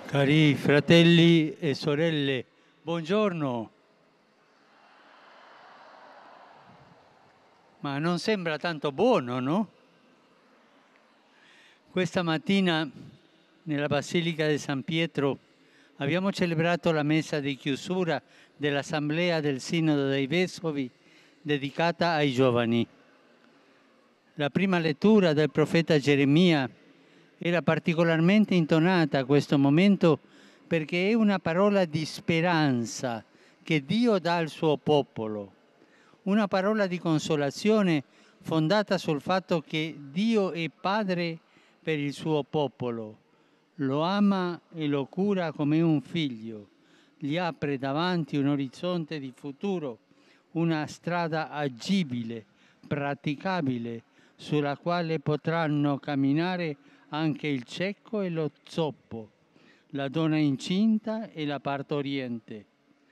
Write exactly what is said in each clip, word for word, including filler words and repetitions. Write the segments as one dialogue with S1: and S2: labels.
S1: Cari fratelli e sorelle, buongiorno. Ma non sembra tanto buono, no? Questa mattina nella Basilica di San Pietro abbiamo celebrato la messa di chiusura dell'Assemblea del Sinodo dei Vescovi dedicata ai giovani. La prima lettura del profeta Geremia era particolarmente intonata a questo momento perché è una parola di speranza che Dio dà al suo popolo, una parola di consolazione fondata sul fatto che Dio è padre per il suo popolo, lo ama e lo cura come un figlio, gli apre davanti un orizzonte di futuro, una strada agibile, praticabile, sulla quale potranno camminare anche il cieco e lo zoppo, la donna incinta e la partoriente,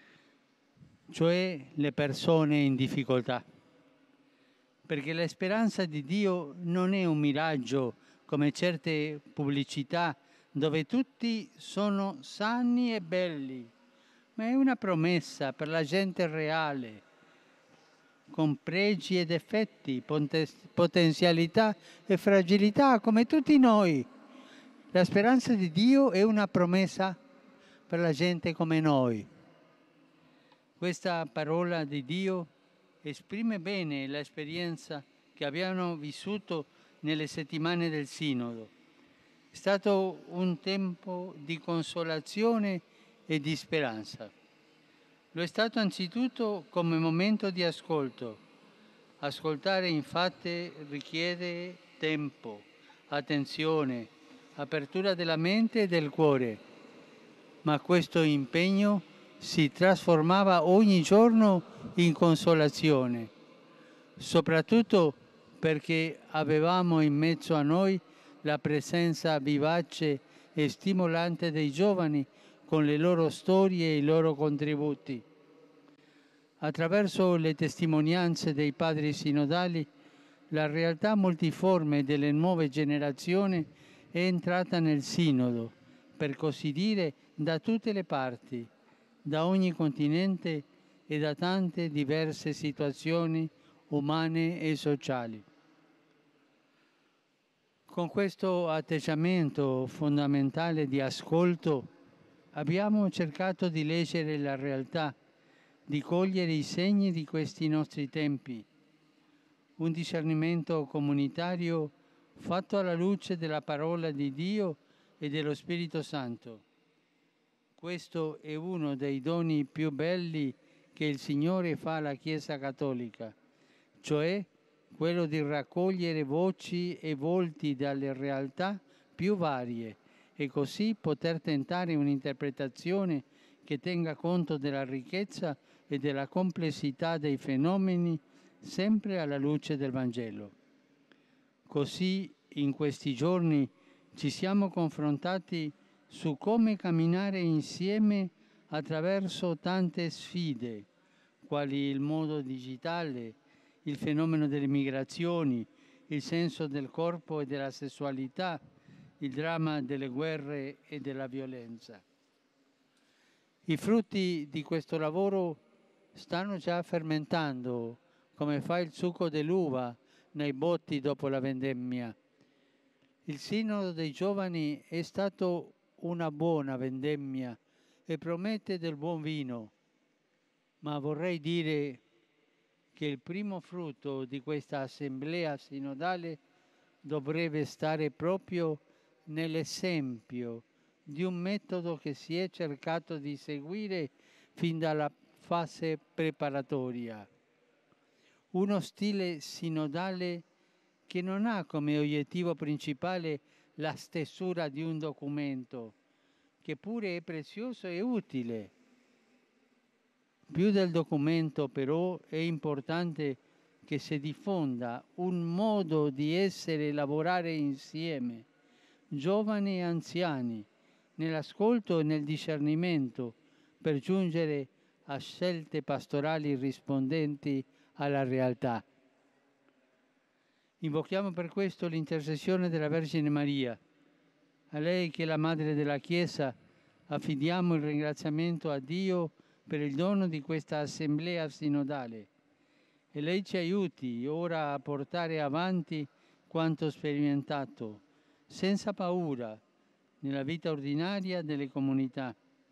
S1: cioè le persone in difficoltà. Perché la speranza di Dio non è un miraggio come certe pubblicità dove tutti sono sani e belli, ma è una promessa per la gente reale, con pregi e difetti, potenzialità e fragilità, come tutti noi. La speranza di Dio è una promessa per la gente come noi. Questa parola di Dio esprime bene l'esperienza che abbiamo vissuto nelle settimane del Sinodo. È stato un tempo di consolazione e di speranza. Lo è stato anzitutto come momento di ascolto. Ascoltare infatti richiede tempo, attenzione, apertura della mente e del cuore, ma questo impegno si trasformava ogni giorno in consolazione, soprattutto perché avevamo in mezzo a noi la presenza vivace e stimolante dei giovani con le loro storie e i loro contributi. Attraverso le testimonianze dei padri sinodali, la realtà multiforme delle nuove generazioni è entrata nel Sinodo, per così dire, da tutte le parti, da ogni continente e da tante diverse situazioni umane e sociali. Con questo atteggiamento fondamentale di ascolto abbiamo cercato di leggere la realtà, di cogliere i segni di questi nostri tempi, un discernimento comunitario fatto alla luce della parola di Dio e dello Spirito Santo. Questo è uno dei doni più belli che il Signore fa alla Chiesa Cattolica, cioè quello di raccogliere voci e volti dalle realtà più varie e così poter tentare un'interpretazione che tenga conto della ricchezza e della complessità dei fenomeni sempre alla luce del Vangelo. Così in questi giorni ci siamo confrontati su come camminare insieme attraverso tante sfide, quali il modo digitale, il fenomeno delle migrazioni, il senso del corpo e della sessualità, il dramma delle guerre e della violenza. I frutti di questo lavoro stanno già fermentando, come fa il succo dell'uva nei botti dopo la vendemmia. Il Sinodo dei Giovani è stato una buona vendemmia e promette del buon vino, ma vorrei dire che il primo frutto di questa assemblea sinodale dovrebbe stare proprio nell'esempio di un metodo che si è cercato di seguire fin dalla fase preparatoria. Uno stile sinodale che non ha come obiettivo principale la stesura di un documento, che pure è prezioso e utile. Più del documento, però, è importante che si diffonda un modo di essere e lavorare insieme, giovani e anziani, nell'ascolto e nel discernimento, per giungere a scelte pastorali rispondenti alla realtà. Invochiamo per questo l'intercessione della Vergine Maria, a lei che è la Madre della Chiesa, Affidiamo il ringraziamento a Dio per il dono di questa assemblea sinodale e lei ci aiuti ora a portare avanti quanto sperimentato, senza paura, nella vita ordinaria delle comunità.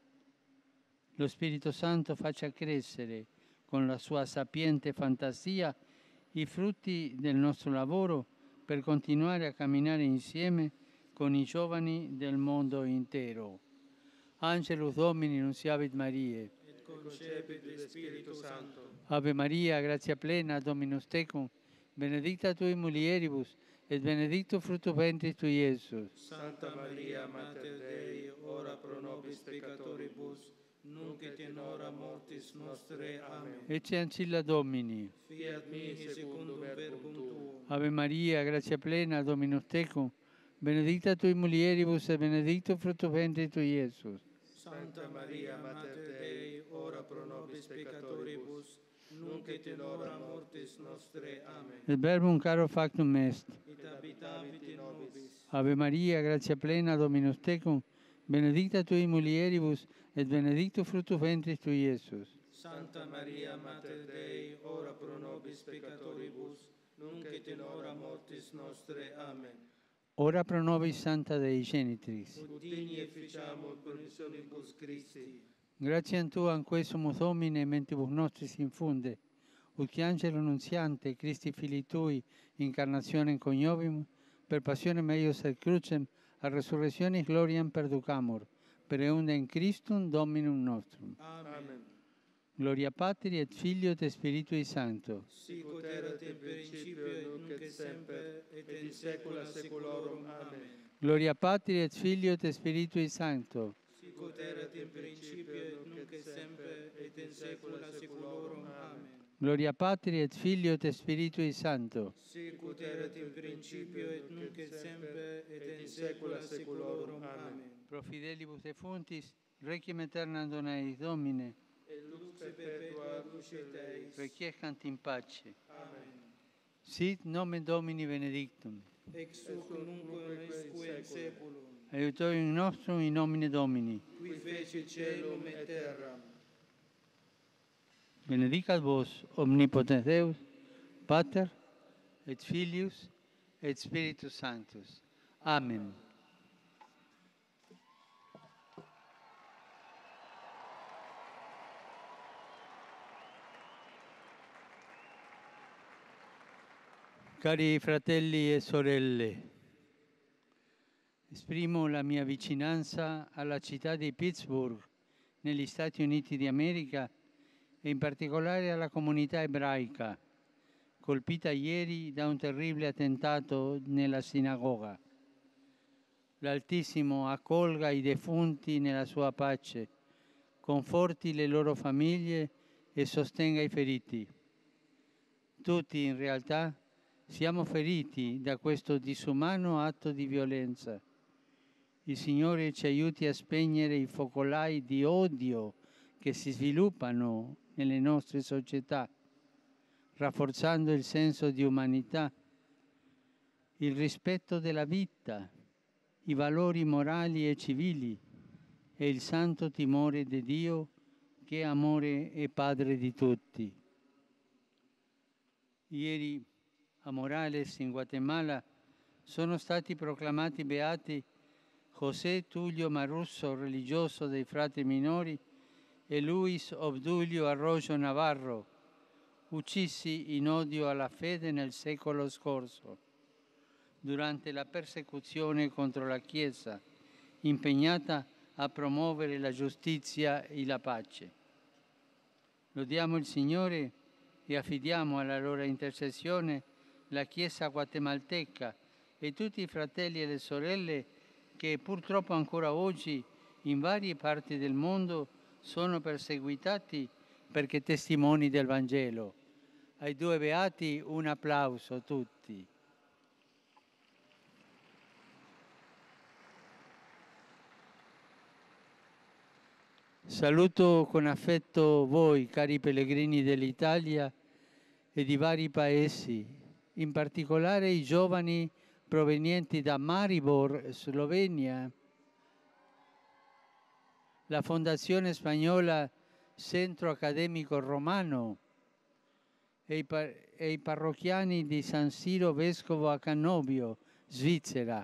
S1: Lo Spirito Santo faccia crescere con la sua sapiente fantasia i frutti del nostro lavoro per continuare a camminare insieme con i giovani del mondo intero. Angelus Domini, nunciavit Mariae.
S2: Et concepit de Spiritu Sancto.
S1: Ave Maria, gratia plena, Dominus tecum, benedicta tui mulieribus, et benedictus fructus ventris tui, Iesus.
S2: Santa Maria, Mater Dei, ora pro nobis peccatoribus, nunc et in hora mortis nostre. Amen.
S1: Ecce ancilla Domini.
S2: Fiat mi secundum verbum tuum.
S1: Ave Maria, gratia plena, Dominus tecum, benedicta tui mulieribus, et benedictus fructus ventris tui, Iesus.
S2: Santa Maria, Mater Dei, ora pro nobis peccatoribus, nunc et in hora mortis nostre. Amen.
S1: Et verbum caro factum est.
S2: Et habitavit in nobis.
S1: Ave Maria, gratia plena, Dominus tecum, benedicta tui mulieribus, et benedictus fructus ventris tui, Iesus.
S2: Santa Maria, Mater Dei, ora pro nobis peccatoribus, nunc et in hora mortis nostre. Amen.
S1: Ora pro nobis Santa Dei Genitrix.
S2: Ut digni efficiamur permissionibus Christi.
S1: Gratiam Tuam quesumus Domine mentibus nostris infunde, ut che angelo nunziante Christi Filii Tui incarnationem coniovimus, per passionem eius et crucem, a resurrectionis gloriam perducamur, per eundem Christum Dominum nostrum.
S2: Amen.
S1: Gloria Patri et Filio et Spiritui Sancto.
S2: Sic ut erat in principio et nunc et semper et in saecula saeculorum. Amen.
S1: Gloria Patri et Filio et Spiritui Sancto.
S2: Sic ut erat in principio et nunc et semper et in saecula saeculorum. Amen.
S1: Gloria Patri et Filio et Spiritui Sancto.
S2: Sic ut erat in principio et nunc et semper et in saecula saeculorum. Amen.
S1: Pro fidelibus defuntis, requiem aeternam dona eis Domine,
S2: Et lux perpetua lucet eis.
S1: requiescant in pace.
S2: Amen.
S1: Sit nomen Domini benedictum.
S2: Ex hoc nunc usque in saeculum.
S1: Aiutorium nostrum in nomine Domini.
S2: Qui fecit caelum et terram.
S1: Benedicat vos omnipotens Deus, Pater et Filius et Spiritus Sanctus. Amen. Cari fratelli e sorelle, esprimo la mia vicinanza alla città di Pittsburgh, negli Stati Uniti d'America, e in particolare alla comunità ebraica, colpita ieri da un terribile attentato nella sinagoga. L'Altissimo accolga i defunti nella sua pace, conforti le loro famiglie e sostenga i feriti. Tutti, in realtà, siamo feriti da questo disumano atto di violenza. Il Signore ci aiuti a spegnere i focolai di odio che si sviluppano nelle nostre società, rafforzando il senso di umanità, il rispetto della vita, i valori morali e civili e il santo timore di Dio, che è amore e Padre di tutti. Ieri a Morales, in Guatemala, sono stati proclamati beati José Tullio Marusso, religioso dei Frati Minori, e Luis Obdulio Arroyo Navarro, uccisi in odio alla fede nel secolo scorso, durante la persecuzione contro la Chiesa, impegnata a promuovere la giustizia e la pace. Lodiamo il Signore e affidiamo alla loro intercessione la Chiesa guatemalteca e tutti i fratelli e le sorelle che purtroppo ancora oggi in varie parti del mondo sono perseguitati perché testimoni del Vangelo. Ai due beati un applauso a tutti. Saluto con affetto voi, cari pellegrini dell'Italia e di vari paesi, in particolare i giovani provenienti da Maribor, Slovenia, la Fondazione Spagnola Centro Accademico Romano e i, par- e i parrocchiani di San Siro Vescovo a Cannobio, Svizzera.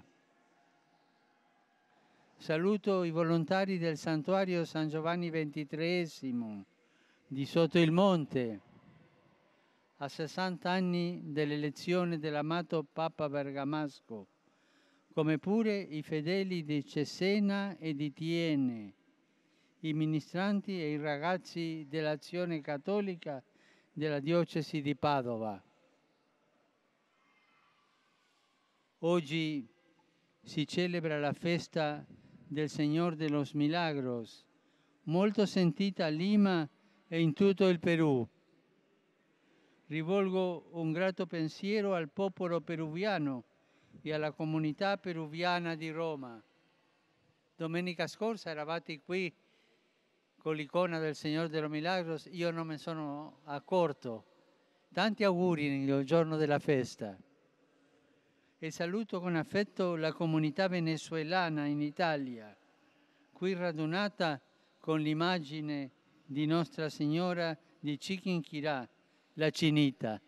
S1: Saluto i volontari del Santuario San Giovanni ventitreesimo di Sotto il Monte, a sessanta anni dell'elezione dell'amato Papa Bergamasco, come pure i fedeli di Cesena e di Tiene, i ministranti e i ragazzi dell'Azione Cattolica della diocesi di Padova. Oggi si celebra la festa del Señor de los Milagros, molto sentita a Lima e in tutto il Perù. Rivolgo un grato pensiero al popolo peruviano e alla comunità peruviana di Roma. Domenica scorsa eravate qui con l'icona del Signore dei Milagros, io non me sono accorto. Tanti auguri nel giorno della festa. E saluto con affetto la comunità venezuelana in Italia, qui radunata con l'immagine di Nostra Signora di Chiquinquirá, la Cinita.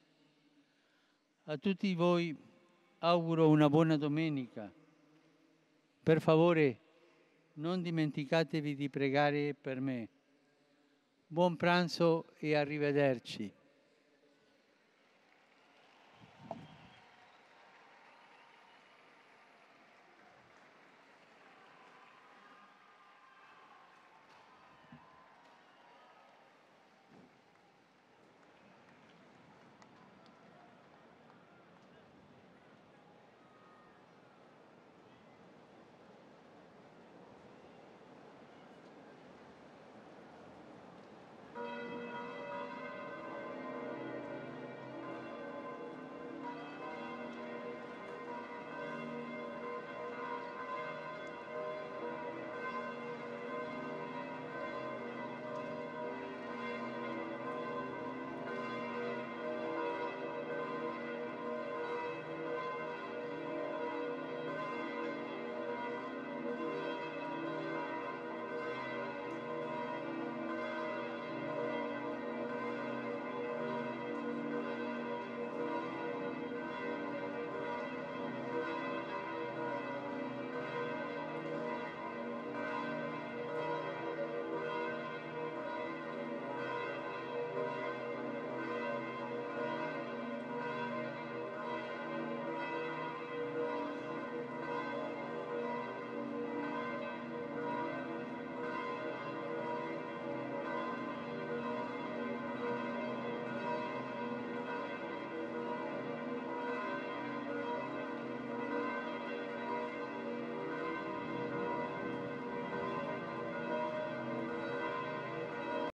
S1: A tutti voi auguro una buona domenica. Per favore, non dimenticatevi di pregare per me. Buon pranzo e arrivederci.